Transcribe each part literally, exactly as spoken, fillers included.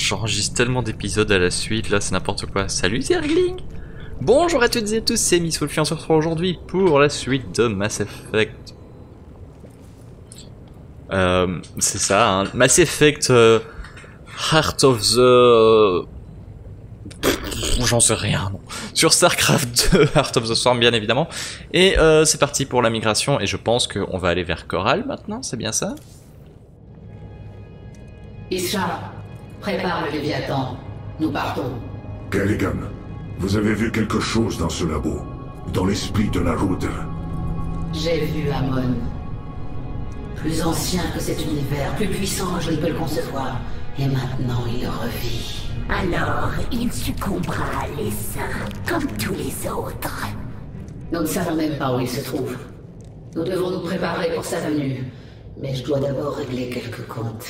J'enregistre tellement d'épisodes à la suite, là c'est n'importe quoi. Salut Zergling. Bonjour à toutes et à tous, c'est Miss Wolfie, on se retrouve aujourd'hui pour la suite de Mass Effect. Euh, c'est ça, hein. Mass Effect euh, Heart of the... J'en sais rien, non. Sur StarCraft deux, Heart of the Storm bien évidemment. Et euh, c'est parti pour la migration, et je pense qu'on va aller vers Coral maintenant, c'est bien ça? Isha, prépare le Léviathan. Nous partons. Kerrigan, vous avez vu quelque chose dans ce labo, dans l'esprit de la Roudre. J'ai vu Amon. Plus ancien que cet univers, plus puissant que je ne peux le concevoir. Et maintenant il revit. Alors, il succombera à l'essaim, comme tous les autres. Nous ne savons même pas où il se trouve. Nous devons nous préparer pour sa venue. Mais je dois d'abord régler quelques comptes.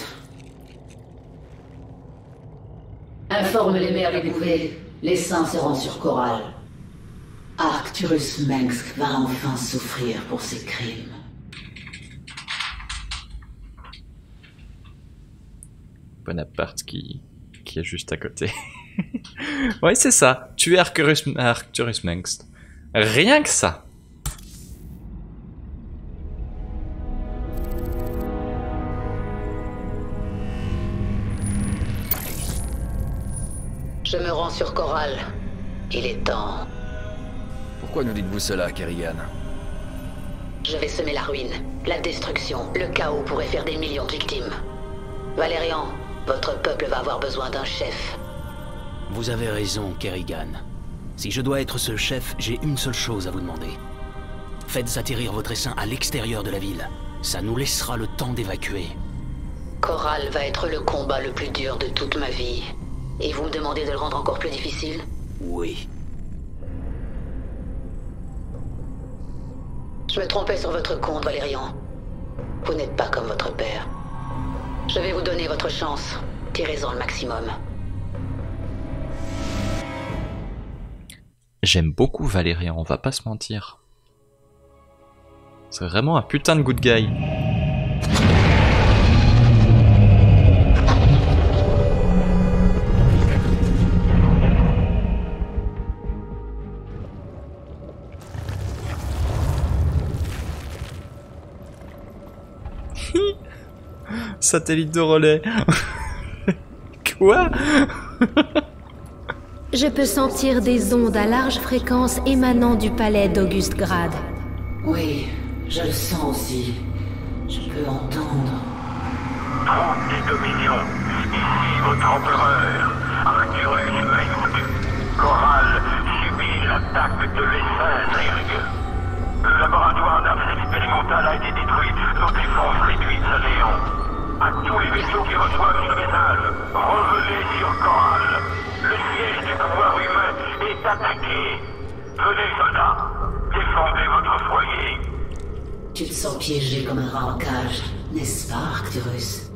Informe les mères découvées. Les saints se rendent sur Coral. Arcturus Mengsk va enfin souffrir pour ses crimes. Bonaparte qui... qui est juste à côté. Ouais, c'est ça. Tuer Arcturus, Arcturus Mengsk. Rien que ça. Je me rends sur Coral. Il est temps. Pourquoi nous dites-vous cela, Kerrigan? Je vais semer la ruine, la destruction, le chaos pourrait faire des millions de victimes. Valérian, votre peuple va avoir besoin d'un chef. Vous avez raison, Kerrigan. Si je dois être ce chef, j'ai une seule chose à vous demander. Faites atterrir votre essaim à l'extérieur de la ville. Ça nous laissera le temps d'évacuer. Coral va être le combat le plus dur de toute ma vie. Et vous me demandez de le rendre encore plus difficile? Oui. Je me trompais sur votre compte, Valérian. Vous n'êtes pas comme votre père. Je vais vous donner votre chance. Tirez-en le maximum. J'aime beaucoup Valérian, on va pas se mentir. C'est vraiment un putain de good guy. Satellite de relais. Quoi? Je peux sentir des ondes à large fréquence émanant du palais d'Auguste Grad. Oui, je le sens aussi. Je peux entendre. Troupe des Dominions, ici votre empereur, Arcturus Mengsk. Coral subit l'attaque de l'essaim Zerg. Le laboratoire d'armes expérimentales a été détruit, nos défenses réduites à néant. À tous les vaisseaux qui reçoivent ce message, revenez sur Coral. Le siège du pouvoir humain est attaqué. Venez, soldats, défendez votre foyer. Tu te sens piégé comme un rat en cage, n'est-ce pas, Arcturus?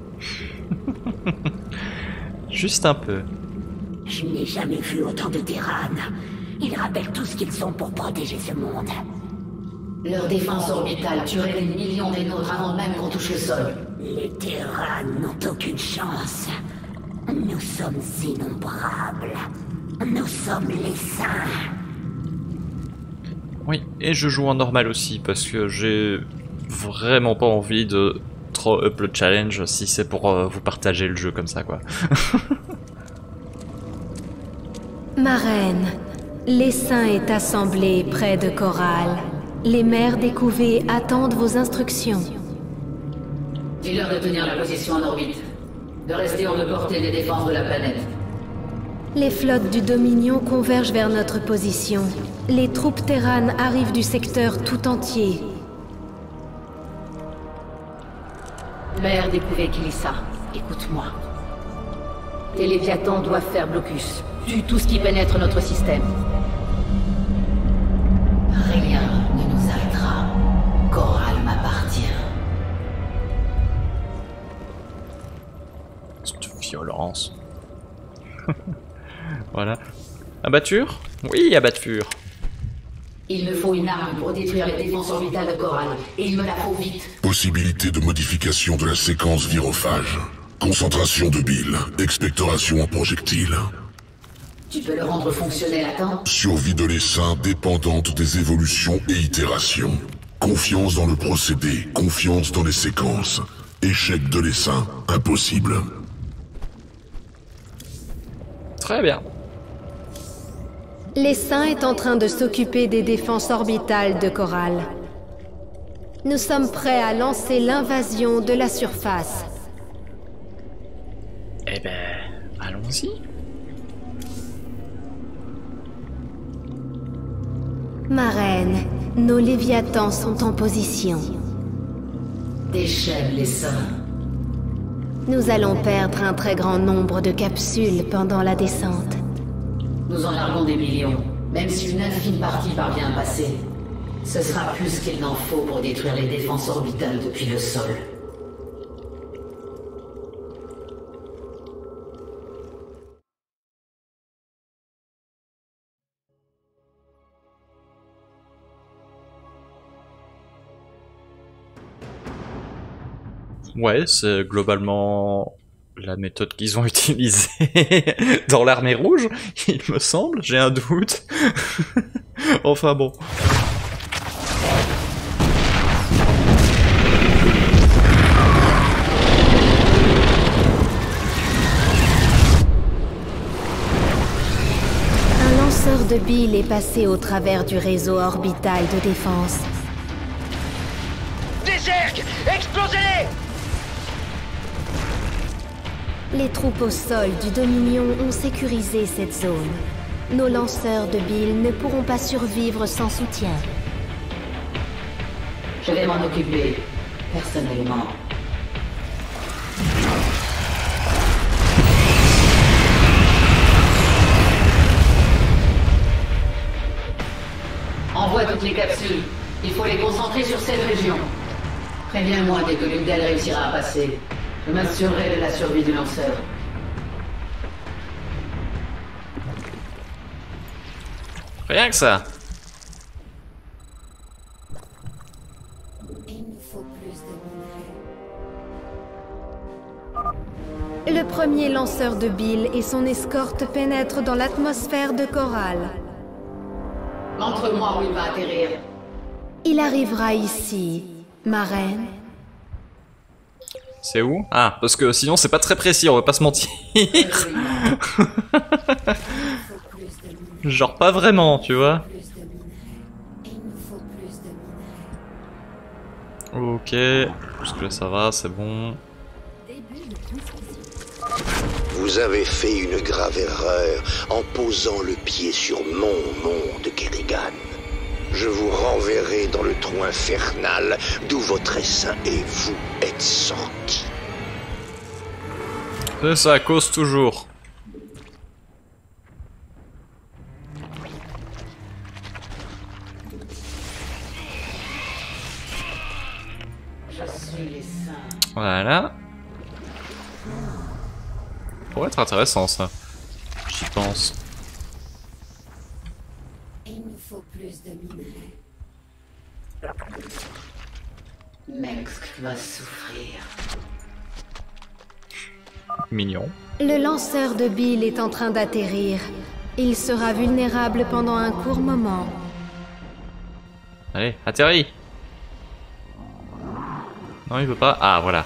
Juste un peu. Je n'ai jamais vu autant de Terran. Ils rappellent tout ce qu'ils sont pour protéger ce monde. Leur défense orbitale tuerait des millions des nôtres avant même qu'on touche le sol. Les Terran n'ont aucune chance. Nous sommes innombrables. Nous sommes les saints. Oui, et je joue en normal aussi, parce que j'ai vraiment pas envie de trop up le challenge si c'est pour euh, vous partager le jeu comme ça, quoi. Ma reine, l'essaim est assemblé près de Coral. Les mères découvées attendent vos instructions. Dis-leur de tenir la position en orbite. De rester hors de portée des défenses de la planète. Les flottes du Dominion convergent vers notre position. Les troupes Terran arrivent du secteur tout entier. Mère découvée Kilissa, écoute-moi. Tes Léviathans doivent faire blocus. Tue tout ce qui pénètre notre système. Rien ne nous arrêtera. Coral m'appartient. Cette violence. Voilà. Abatture? Oui, abatture. Il me faut une arme pour détruire les défenses orbitales de Coral. Et il me la faut vite. Possibilité de modification de la séquence virophage. Concentration de bile, expectoration en projectile. Tu peux le rendre fonctionnel à temps? Survie de l'essaim dépendante des évolutions et itérations. Confiance dans le procédé, confiance dans les séquences. Échec de l'essaim, impossible. Très bien. L'essaim est en train de s'occuper des défenses orbitales de Coral. Nous sommes prêts à lancer l'invasion de la surface. Eh ben, allons-y. Marraine, nos léviathans sont en position. Déchaîne l'essaim. Nous allons perdre un très grand nombre de capsules pendant la descente. Nous en larguons des millions, même si une infime partie parvient à passer. Ce sera plus qu'il n'en faut pour détruire les défenses orbitales depuis le sol. Ouais, c'est globalement la méthode qu'ils ont utilisée dans l'armée rouge, il me semble, j'ai un doute. Enfin bon. Un lanceur de bile est passé au travers du réseau orbital de défense. Des cercles! Explosez-les! Les troupes au sol du Dominion ont sécurisé cette zone. Nos lanceurs de bile ne pourront pas survivre sans soutien. Je vais m'en occuper, personnellement. Envoie toutes les capsules. Il faut les concentrer sur cette région. Préviens-moi dès que l'une d'elles réussira à passer. Je m'assurerai de la survie du lanceur. Rien que ça. Le premier lanceur de bile et son escorte pénètrent dans l'atmosphère de Coral. Montre-moi où il va atterrir. Il arrivera ici, Marraine. C'est où? Ah, parce que sinon c'est pas très précis, on va pas se mentir. Genre pas vraiment, tu vois. Ok, jusque là ça va, c'est bon. Vous avez fait une grave erreur en posant le pied sur mon monde, Kerrigan. Je vous renverrai dans le trou infernal d'où votre essaim et vous êtes sortis. C'est ça, cause toujours. Je suis l'essaim. Voilà. Pourrait être intéressant ça. J'y pense. Il nous faut plus de minerais. Mengsk va souffrir. Mignon. Le lanceur de bile est en train d'atterrir. Il sera vulnérable pendant un court moment. Allez, atterris. Non, il veut pas. Ah, voilà.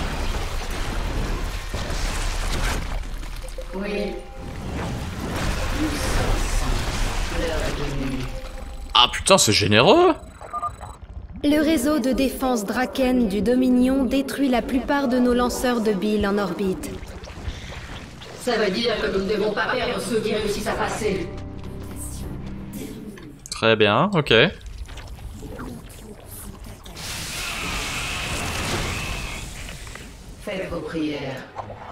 Oui. Nous sommes sans l'heure est venue. Ah putain, c'est généreux. Le réseau de défense Draken du Dominion détruit la plupart de nos lanceurs de bile en orbite. Ça veut dire que nous ne devons pas perdre ceux qui réussissent à passer. Très bien, ok. Faites vos prières.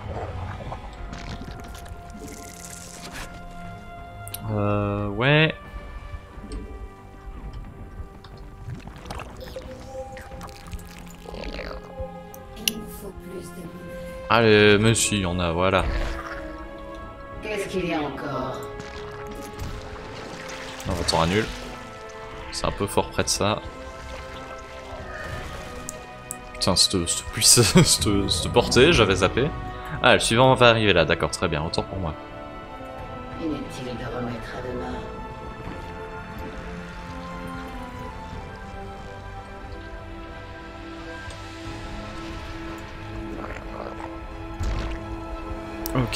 Euh, ouais. Allez, monsieur, il y en a, voilà. Qu'est-ce qu'il y a encore? On va t'en annule. C'est un peu fort près de ça. Putain, cette, cette puissance, cette, cette portée, j'avais zappé. Ah, le suivant va arriver là, d'accord, très bien, autant pour moi. Inutile de remettre à demain. Ok.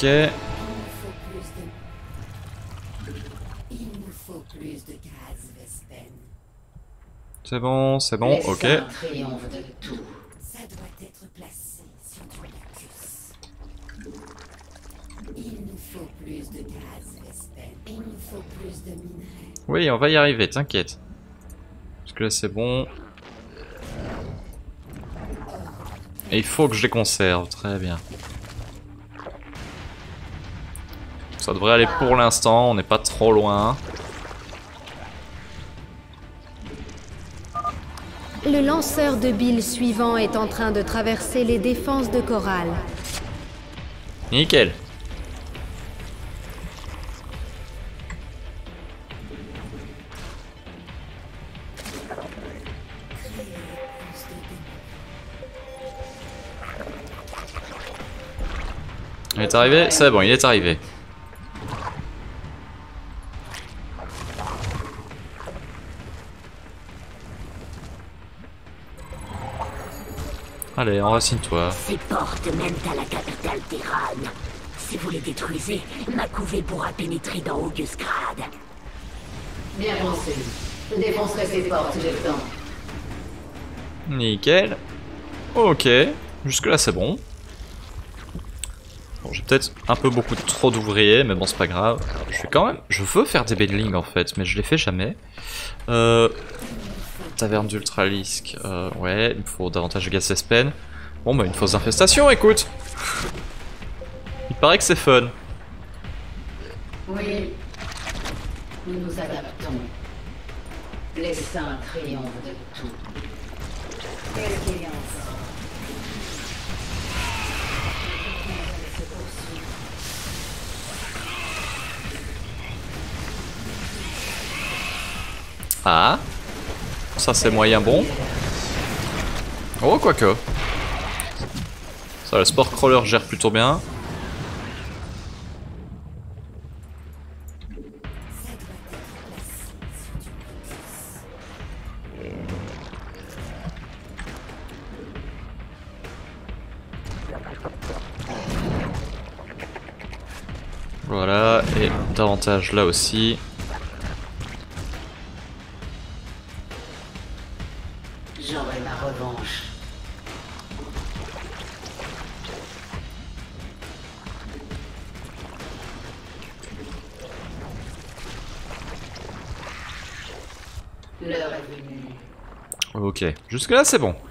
Il nous faut plus de gaz, Vespen. C'est bon, c'est bon, Les ok. saints triomphent de tout. Ça doit être placé sur du lacus. Il nous faut plus de gaz, Vespen. Il nous faut plus de minerais. Oui, on va y arriver, t'inquiète. Parce que là c'est bon. Et il faut que je les conserve, très bien. Ça devrait aller pour l'instant, on n'est pas trop loin. Le lanceur de billes suivant est en train de traverser les défenses de Coral. Nickel. Il est arrivé? C'est bon, il est arrivé. Allez, enracine-toi. Ces portes mènent à la capitale Terran. Si vous les détruisez, ma couvée pourra pénétrer dans Augusgrad. Bien pensé. Je défoncerai ces portes, j'ai le temps. Nickel. Ok, jusque là c'est bon. Bon, j'ai peut-être un peu beaucoup trop d'ouvriers, mais bon c'est pas grave. Je vais quand même, je veux faire des buildings en fait, mais je les fais jamais. Euh, taverne d'Ultralisk, euh, ouais, il me faut davantage de gaz Vespen. Bon bah une fausse infestation, écoute. Il paraît que c'est fun. Oui. Nous nous adaptons. Les saints triomphent de tout. Quel qu'il y a encore. Ah, ça c'est moyen bon. Oh, quoique. Ça, le sport crawler gère plutôt bien. Voilà, et davantage là aussi. J'aurai ma revanche. L'heure est venue. Ok, jusque là c'est bon.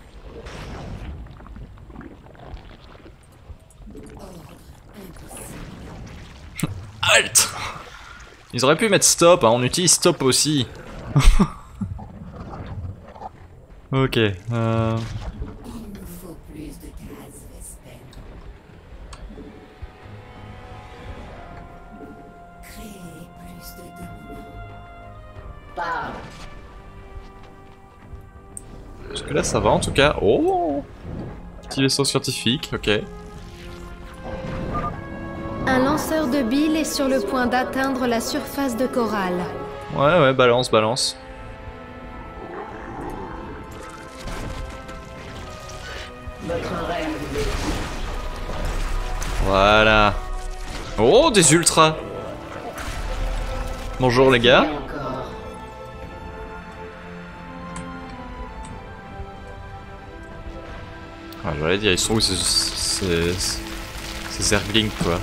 Halt! Ils auraient pu mettre stop, hein, on utilise stop aussi. Ok. Euh... Il nous faut plus de gaz, Vespen. Créer plus de démons. Parle. Jusque là ça va en tout cas. Oh! Petit vaisseau scientifique, ok. Un lanceur de billes est sur le point d'atteindre la surface de Coral. Ouais, ouais, balance, balance. Votre reine vous est... Voilà. Oh, des ultras. Bonjour les gars. Encore. Ah, j'allais dire, ils sont où ces, ces, ces Zerglings, quoi.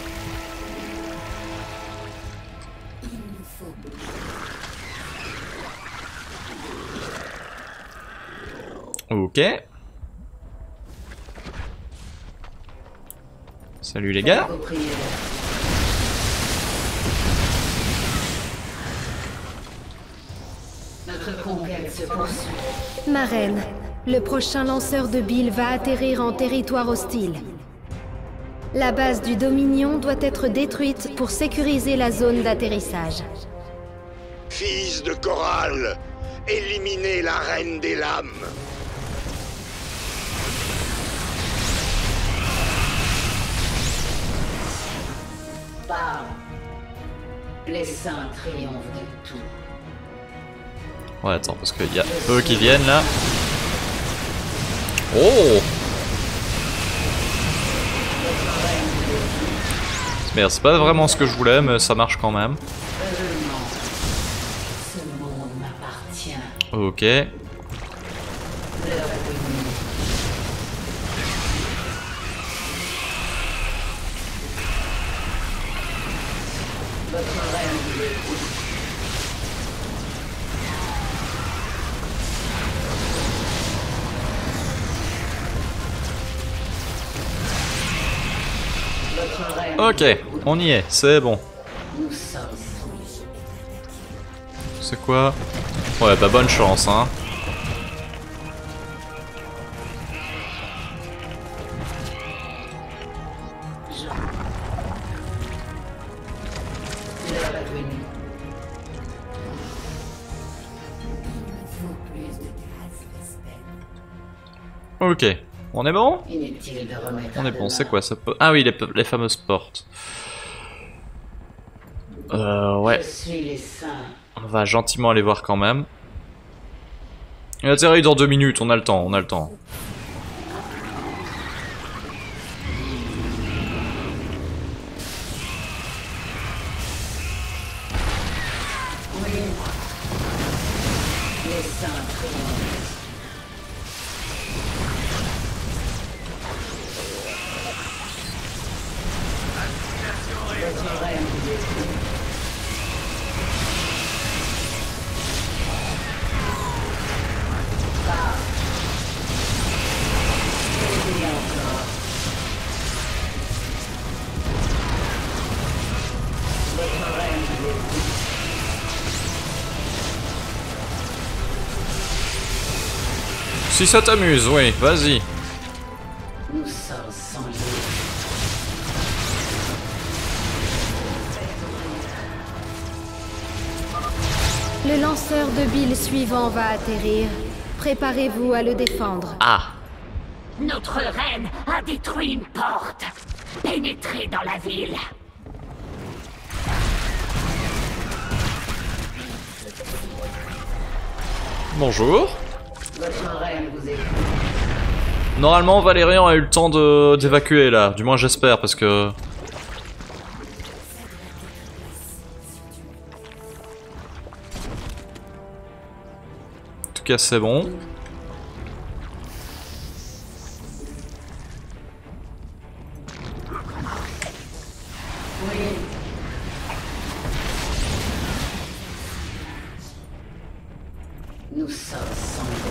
Il nous faut Ok. Salut les gars. Vos prières. Notre conquête se poursuit. Ma reine, le prochain lanceur de billes va atterrir en territoire hostile. La base du Dominion doit être détruite pour sécuriser la zone d'atterrissage. Fils de Coral, éliminez la reine des lames. parle. Les saints triomphent de tout. Ouais, attends, parce qu'il y a eux qui viennent là. Oh! Merde, c'est pas vraiment ce que je voulais, mais ça marche quand même. Ce monde m'appartient. Ok. Ok, on y est, c'est bon. C'est quoi? Ouais, bah bonne chance, hein. Ok, on est bon? On est bon, c'est quoi ça peut... Ah oui, les, les fameuses portes. Euh, ouais. On va gentiment aller voir quand même. Il atterrit dans deux minutes, on a le temps, on a le temps. Si ça t'amuse, oui, vas-y. Nous sommes sans lieu. Le lanceur de Bill suivant va atterrir. Préparez-vous à le défendre. Ah. Notre reine a détruit une porte. Pénétrez dans la ville. Bonjour. Votre reine vous écoute. Normalement, Valérian a eu le temps de d'évacuer là. Du moins, j'espère, parce que... En tout cas, c'est bon. Nous sommes sans lieu.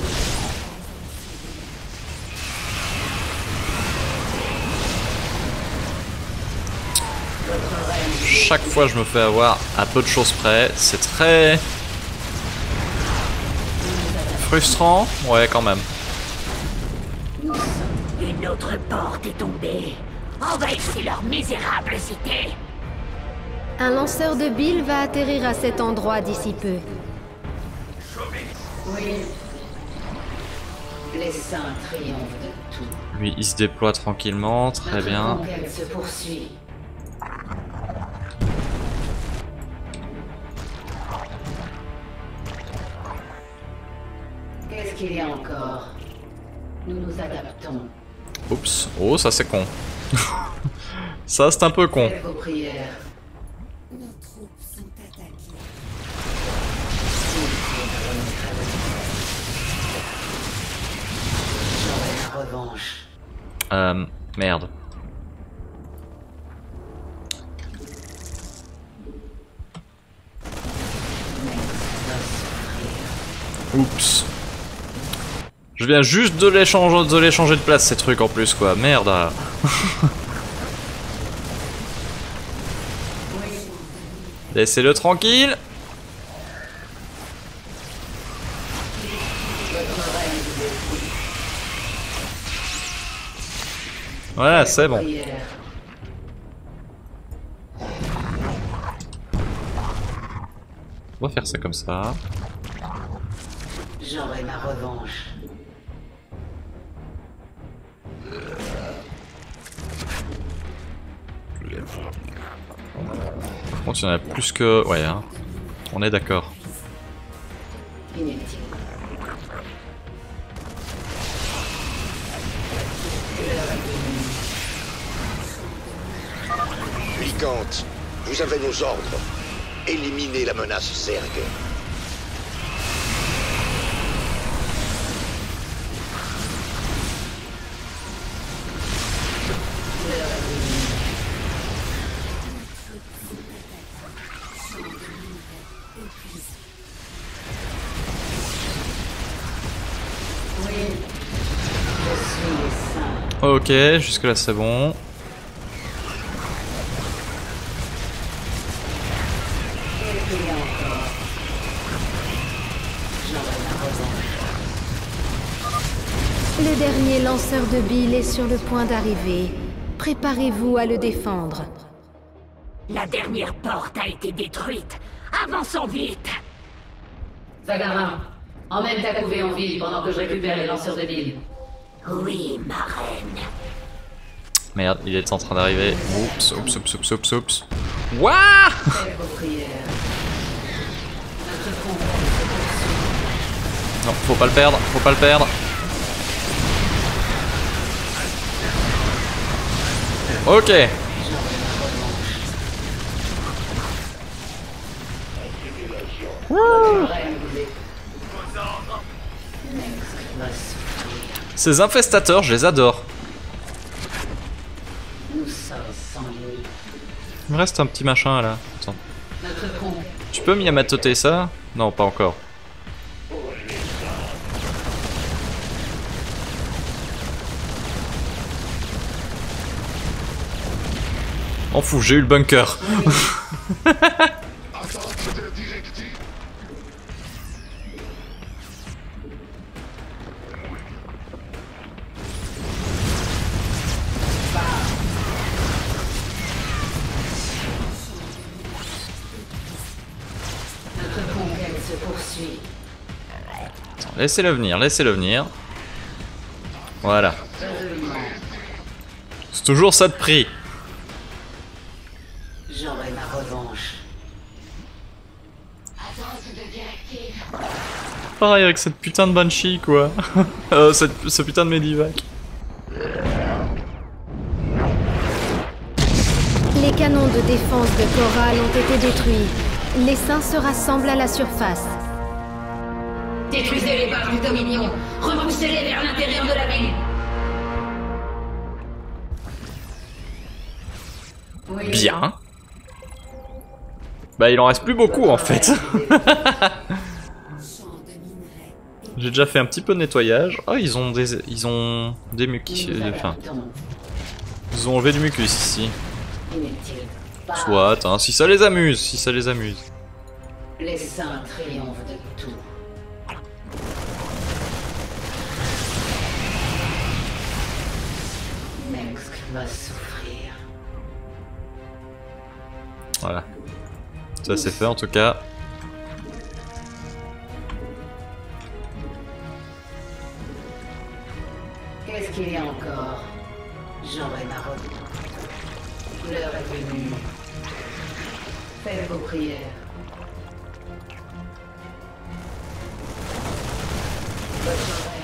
Chaque fois, je me fais avoir à peu de choses près. C'est très... frustrant. Ouais, quand même. Une autre porte est tombée. Envahissez leur misérable cité. Un lanceur de Bill va atterrir à cet endroit d'ici peu. Oui. Les saints triomphent de tout. Lui, il se déploie tranquillement, très Notre bien. conquête se poursuit. Qu'est-ce qu'il y a encore? Nous nous adaptons. Oups. Oh, ça c'est con. Ça c'est un peu con. Faites vos prières. J'aurai la revanche. Euh... Merde. Oups. Je viens juste de les changer de, les changer de place ces trucs en plus quoi. Merde. Laissez-le tranquille. Voilà, c'est bon. On va faire ça comme ça. J'aurai ma revanche. Par contre, il y en a plus que... Ouais, hein. On est d'accord. Inutile. Gigante, vous avez nos ordres. Éliminez la menace Zerg. Ok, jusque là c'est bon. Le dernier lanceur de billes est sur le point d'arriver. Préparez-vous à le défendre. La dernière porte a été détruite. Avançons vite. Zagarin, emmène ta couvée en ville pendant que je récupère les lanceurs de billes. Oui, ma reine. Merde, il est en train d'arriver. Oups, oups, oups, oups, oups, oups. Wouah! Non, faut pas le perdre, faut pas le perdre. Ok. Wouh. Ces infestateurs, je les adore. Il me reste un petit machin là. Attends. Tu peux Yamatoter ça? Non, pas encore. M'en fous, j'ai eu le bunker. Laissez-le venir, laissez-le venir. Voilà. C'est toujours ça de prix. J'aurai ma revanche. Pareil avec cette putain de Banshee quoi. euh, cette, ce putain de Medivac. Les canons de défense de Coral ont été détruits. L'essaim se rassemble à la surface. Détruisez les bases du Dominion. Repoussez-les vers l'intérieur de la ville. Oui. Bien. Bah il en reste plus beaucoup en fait. J'ai déjà fait un petit peu de nettoyage. Oh ils ont des ils ont des mucus. Enfin, ils ont enlevé du mucus ici. Soit, hein, si ça les amuse, si ça les amuse. Les saints triomphent de tout. Mengsk va souffrir. Voilà. Ça c'est fait en tout cas. Qu'est-ce qu'il y a encore? J'aurai ma revanche. L'heure est venue. Faites vos prières. Votre oreille.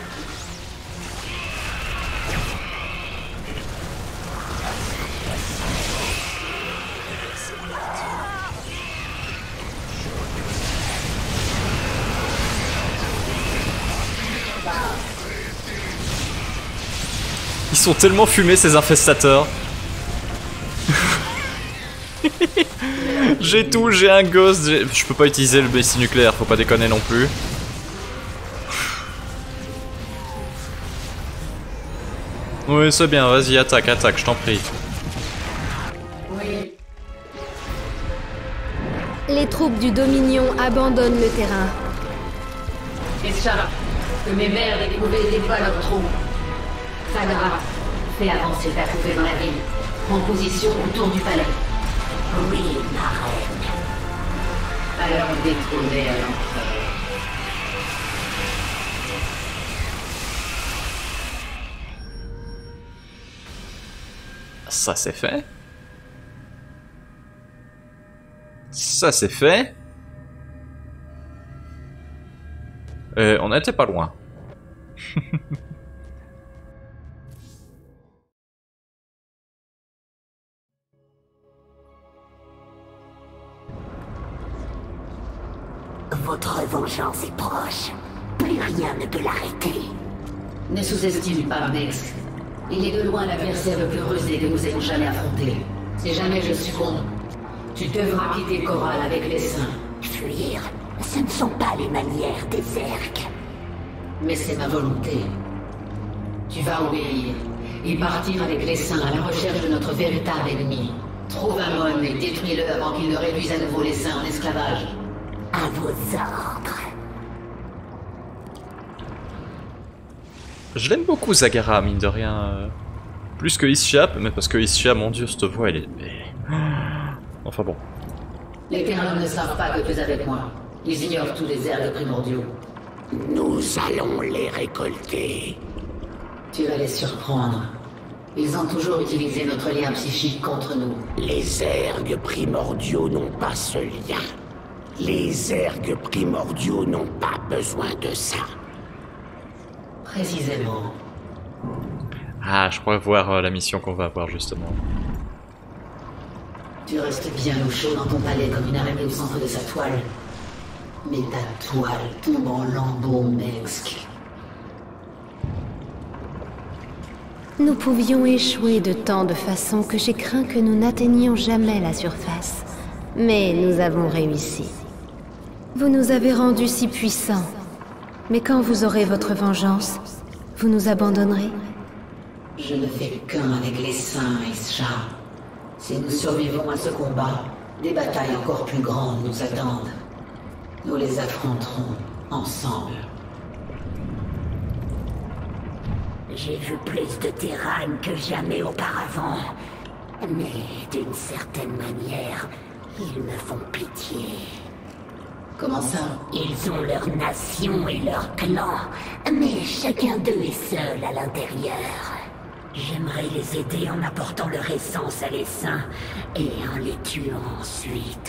Ils sont tellement fumés ces infestateurs. J'ai tout, j'ai un ghost, je peux pas utiliser le bestie nucléaire, faut pas déconner non plus. Oui c'est bien, vas-y attaque, attaque, je t'en prie. Oui. Les troupes du Dominion abandonnent le terrain. Ishara, que mes mères et découvert des pas leur trou. Sagara, fais avancer ta couvée dans la ville. En position autour du palais. Oui, ma reine. Alors détrônez à l'enfer. Ça c'est fait. Ça c'est fait. Et on n'était pas loin. Votre vengeance est proche. Plus rien ne peut l'arrêter. Ne sous-estime pas Mex. Il est de loin l'adversaire le plus rusé que nous ayons jamais affronté. Si jamais je succombe, tu devras quitter Coral avec les saints. Fuir, ce ne sont pas les manières des Zerg. Mais c'est ma volonté. Tu vas obéir et partir avec les saints à la recherche de notre véritable ennemi. Trouve un Mon et détruis-le avant qu'il ne réduise à nouveau les saints en esclavage. À vos ordres. Je l'aime beaucoup Zagara, mine de rien. Euh, plus que Ischia, mais parce que Ischia, mon dieu, cette voix, elle est... Enfin bon. Les Terrans ne savent pas que tu es avec moi. Ils ignorent tous les Zergs primordiaux. Nous allons les récolter. Tu vas les surprendre. Ils ont toujours utilisé notre lien psychique contre nous. Les Zergs primordiaux n'ont pas ce lien. Les Zergs primordiaux n'ont pas besoin de ça. Précisément. Ah, je crois voir euh, la mission qu'on va avoir justement. Tu restes bien au chaud dans ton palais comme une araignée au centre de sa toile. Mais ta toile tombe en lambeaux, Mex. Nous pouvions échouer de tant de façons que j'ai craint que nous n'atteignions jamais la surface. Mais nous avons réussi. Vous nous avez rendus si puissants. Mais quand vous aurez votre vengeance, vous nous abandonnerez? Je ne fais qu'un avec les saints, Isha. Si nous survivons à ce combat, des batailles encore plus grandes nous attendent. Nous les affronterons ensemble. J'ai vu plus de Terran que jamais auparavant. Mais d'une certaine manière, ils me font pitié. Comment ça? Ils ont leur nation et leur clan, mais chacun d'eux est seul à l'intérieur. J'aimerais les aider en apportant leur essence à les saints et en les tuant ensuite.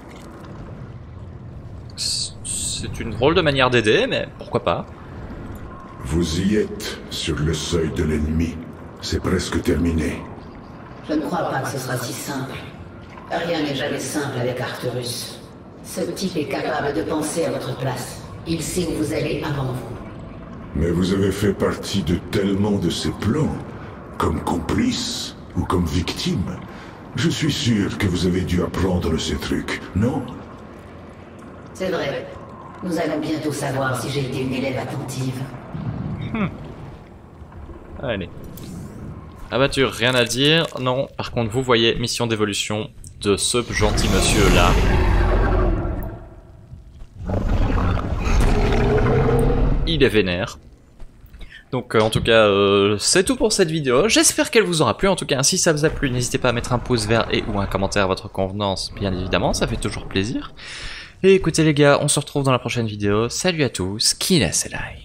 C'est une drôle de manière d'aider, mais pourquoi pas? Vous y êtes, sur le seuil de l'ennemi. C'est presque terminé. Je ne crois pas que ce sera si simple. Rien n'est jamais simple avec Arcturus. Ce type est capable de penser à votre place. Il sait où vous allez avant vous. Mais vous avez fait partie de tellement de ses plans, comme complice ou comme victime. Je suis sûr que vous avez dû apprendre ces trucs, non? C'est vrai. Nous allons bientôt savoir si j'ai été une élève attentive. Hmm. Allez. Abatture, rien à dire. Non, par contre, vous voyez, mission d'évolution de ce gentil monsieur-là. Il est vénère. Donc euh, en tout cas, euh, c'est tout pour cette vidéo. J'espère qu'elle vous aura plu. En tout cas, si ça vous a plu, n'hésitez pas à mettre un pouce vert et ou un commentaire à votre convenance, bien évidemment. Ça fait toujours plaisir. Et écoutez les gars, on se retrouve dans la prochaine vidéo. Salut à tous, Kina Selai.